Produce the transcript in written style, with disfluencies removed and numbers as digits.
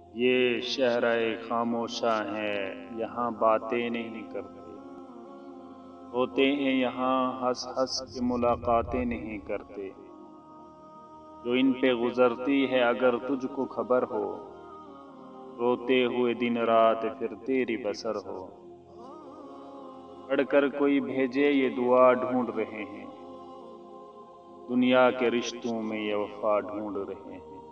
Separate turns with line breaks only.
ये शहर-ए खामोशा है, यहाँ बातें नहीं करते। होते हैं यहाँ हँस-हँस के मुलाकातें नहीं करते। जो इन पे गुजरती है अगर तुझको खबर हो, रोते हुए दिन रात फिर तेरी बसर हो। पढ़कर कोई भेजे ये दुआ ढूंढ रहे हैं, दुनिया के रिश्तों में ये वफा ढूंढ रहे हैं।